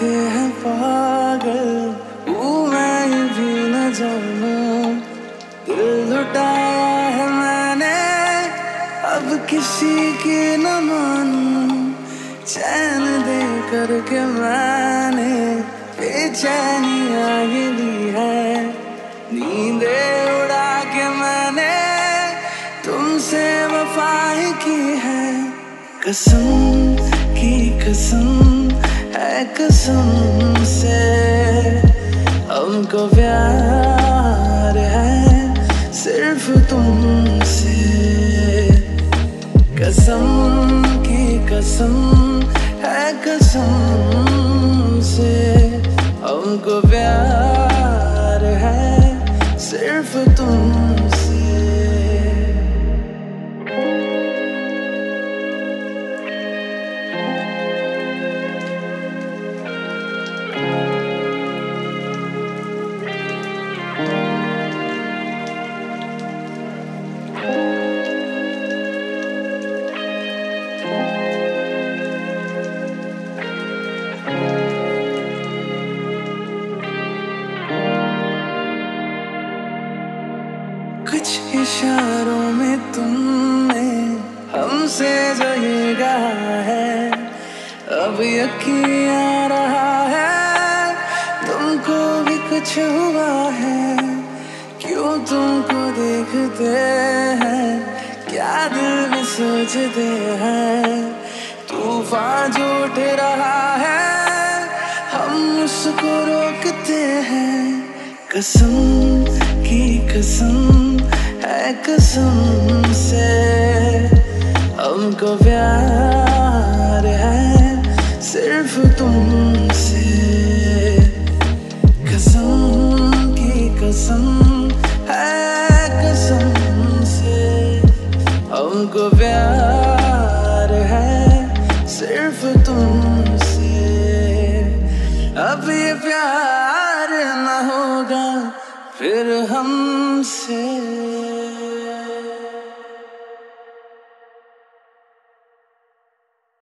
कहते हैं पागल, मैं ये भी न जानूं। दिल लुटाया है मैंने, अब किसी की न मानूं। चैन दे करके मैंने बेचैनियां ये ली है। नींदे उड़ा के मैंने तुमसे वफाएं की है। कसम की कसम है कसम से, हमको प्यार है सिर्फ तुमसे। कसम की कसम है कसम से, हमको प्यार है सिर्फ तुमसे। कुछ इशारों में तुमने हमसे जो ये कहा है, अब यकीन आ रहा है तुमको भी कुछ हुआ है। क्यों तुमको देखते हैं, क्या दिल में सोचते हैं। तूफान जो उठ रहा है, हम उसको रोकते हैं। कसम की कसम है कसम से, हमको प्यार है सिर्फ तुमसे। कसम की कसम है कसम से, हमको प्यार है सिर्फ तुमसे। अब ये प्यार न होगा फिर हमसे।